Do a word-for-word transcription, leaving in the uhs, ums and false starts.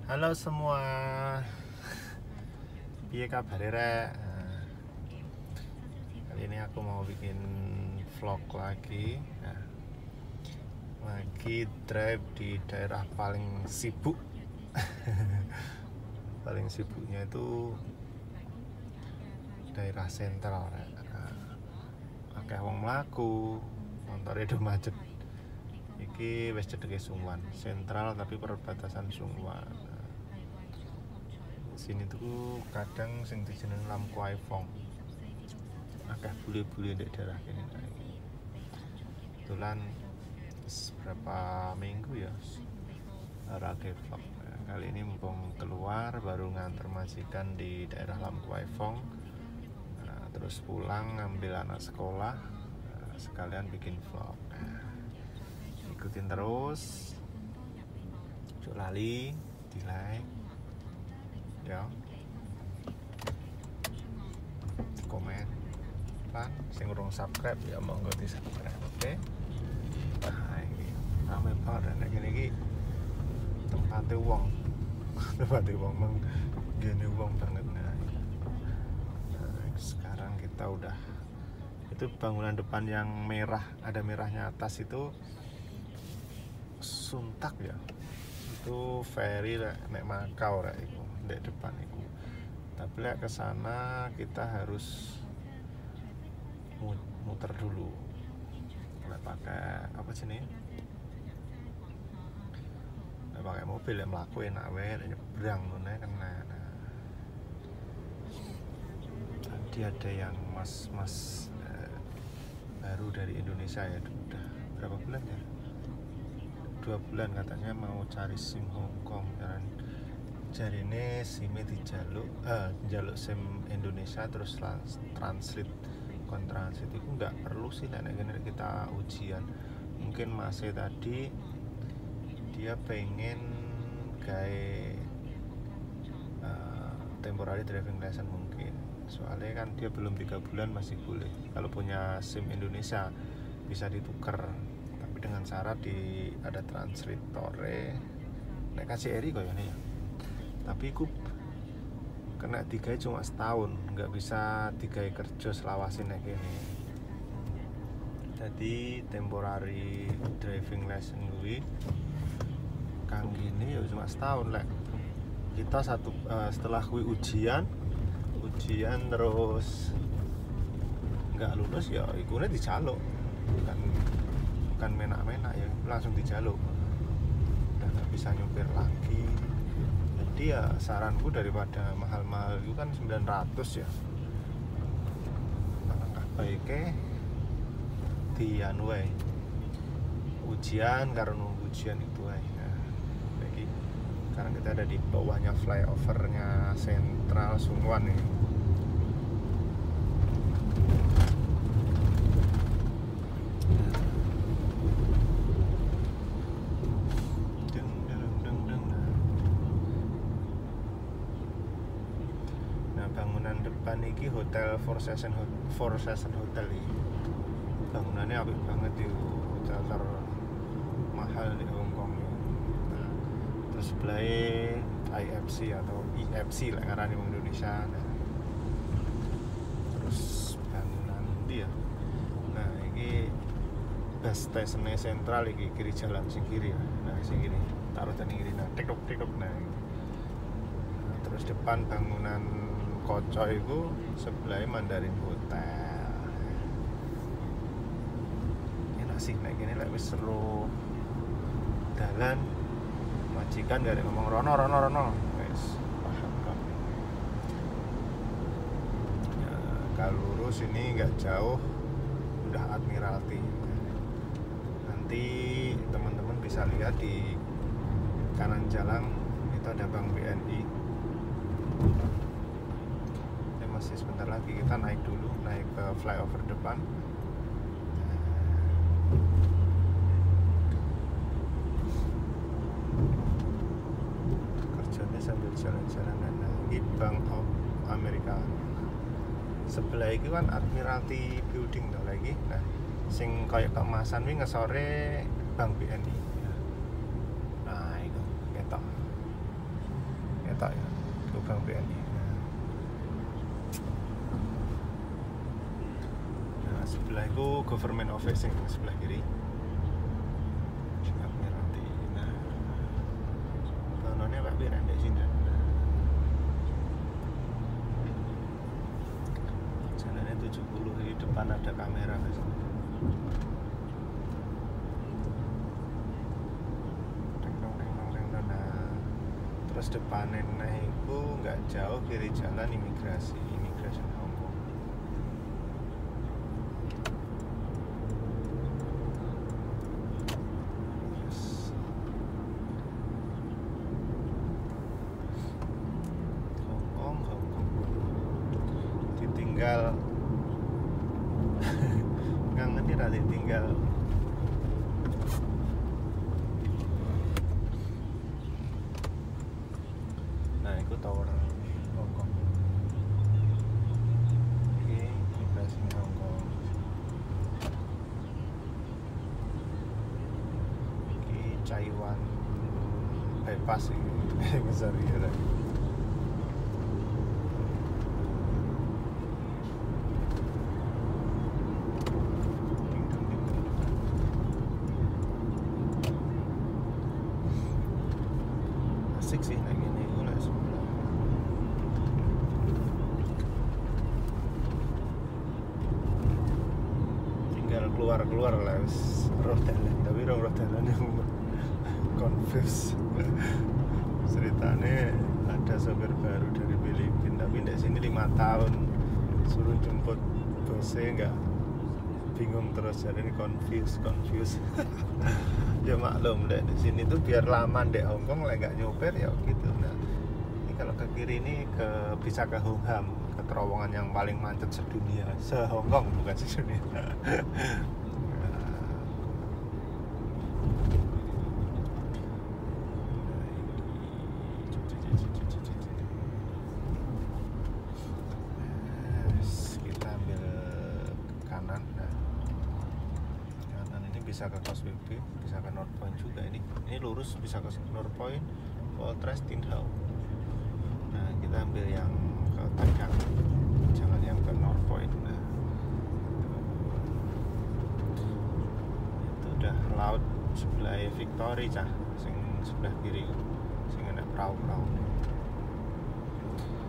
Halo semua, piye kabar rek? Nah, kali ini aku mau bikin vlog lagi. Nah, lagi drive di daerah paling sibuk. Paling sibuknya itu daerah sentral. Nah, akeh wong mlaku, montore do macet. Iki wis cedeke Sungwan, sentral tapi perbatasan Sungwan. Sini tuh kadang sing dijeneng Lam Kwai Fong, akeh bule-bule di daerah kene. Kebetulan beberapa minggu ya ora ke vlog. Nah, kali ini mumpung keluar baru nganter majikan di daerah Lam Kwai Fong. Nah, terus pulang ngambil anak sekolah, nah, sekalian bikin vlog. Nah, ikutin terus, cuk lali di like ya, komen lan sing urung subscribe ya monggo di subscribe. Oke okay? Nah ini rame banget nek kene iki tempate wong tempate wong meng gene wong banget. Nah, nah sekarang kita udah, itu bangunan depan yang merah, ada merahnya atas itu Suntak ya, itu ferry rek nek Makau rek iku di depan itu. Tapi lek ke sana kita harus muter dulu. Lek pakai apa sih nih? Lek pakai mobil yang mlaku enak wae, nyebrang ngono kan. Nah, tadi ada yang mas-mas eh, baru dari Indonesia ya, udah berapa bulan ya? Dua bulan katanya mau cari SIM Hongkong dan jari ini SIM-nya dijaluk, eh, jaluk SIM Indonesia terus trans translate kon transit itu nggak perlu sih nek kita ujian. Mungkin masih tadi dia pengen kayak uh, temporary driving license mungkin, soalnya kan dia belum tiga bulan masih boleh. Kalau punya SIM Indonesia bisa ditukar, tapi dengan syarat di ada translatore nek kasih eri kok ya nih ya. Tapi aku kena tiga cuma setahun, nggak bisa tiga kerja selawasin kayak gini. Jadi temporary driving license gue kang gini ya cuma setahun lek. Kita satu uh, setelah gue ujian ujian terus nggak lulus ya ikunnya dijaluk, bukan bukan menak-menak ya, langsung dijaluk, udah nggak bisa nyupir lagi. Jadi ya saranku daripada mahal-mahal itu kan sembilan ratus ya, alangkah baiknya di anu wae ujian, karena nunggu ujian itu wae. Nah, lagi sekarang kita ada di bawahnya flyovernya Sentral Sungwan nih. Bangunan depan ini hotel Four Seasons Four Seasons Hotel ini. Bangunannya apik banget di hotel termahal di Hongkong. Nah, terus sebelah I F C atau I F C lah karena di Indonesia. Nah, terus bangunan dia. Nah, ini bus stationnya sentral ini kiri jalan sing kiri ya. Nah, sing kiri. Taruh tadi kiri. Nah, tiktok tiktok nah. Nah, terus depan bangunan Koco itu sebelahnya Mandarin Hotel. Enak sih naik gini lek wis seru dalan majikan gak ada ngomong rono rono rono wis paham kan. Ya, kalau lurus ini nggak jauh udah Admiralty. Nanti teman-teman bisa lihat di kanan jalan itu ada Bank B N I. Masih sebentar lagi, kita naik dulu, naik ke flyover depan. Kerjanya sambil jalan-jalan. Nah, ini Bank of America. Sebelah itu kan Admiralty Building tuh lagi. Nah, sing kayak keemasan wi ngesore Bank B N I. Nah, itu ketok. ketok ya lubang B N I. Nah, sebelah itu government office yang sebelah kiri. Admiralty. Nah, bangunannya Pak Biran di sini. Jalannya tujuh puluh, di depan ada kamera guys. Terus depannya itu nggak jauh kiri jalan imigrasi, imigrasi Hong Kong. Yes. Hong Kong, Hong Kong. Ditinggal, nggak ngerti tadi tinggal. Nah, itu tower Hong Kong. Oke, imigrasi Hong Kong. Oke, Taiwan bypass ini besar ya. Asik sih lagi nih. Keluar-keluar lah roh dalan, tapi roh roh dalan yang confuse. Ceritanya ada sopir baru dari Filipina, tapi di sini lima tahun suruh jemput bosnya nggak, bingung terus, jadi ini confuse confuse. Ya maklum deh, di sini tuh biar lama di Hong Kong lah nggak nyopir ya gitu. Nah, ini kalau ke kiri ini ke bisa ke Hong Ham, ke terowongan yang paling macet sedunia, se Hong Kong bukan sedunia. Kita ambil kanan. Nah, kanan ini bisa ke Causeway Bay, bisa ke North Point juga. Ini ini lurus bisa ke North Point, Fortress, Tin Hau. Nah, kita ambil yang ke tengah, jangan yang ke North Point. Nah, itu udah laut sebelah Victory cah, sing sebelah kiri, sing ada perahu-perahu.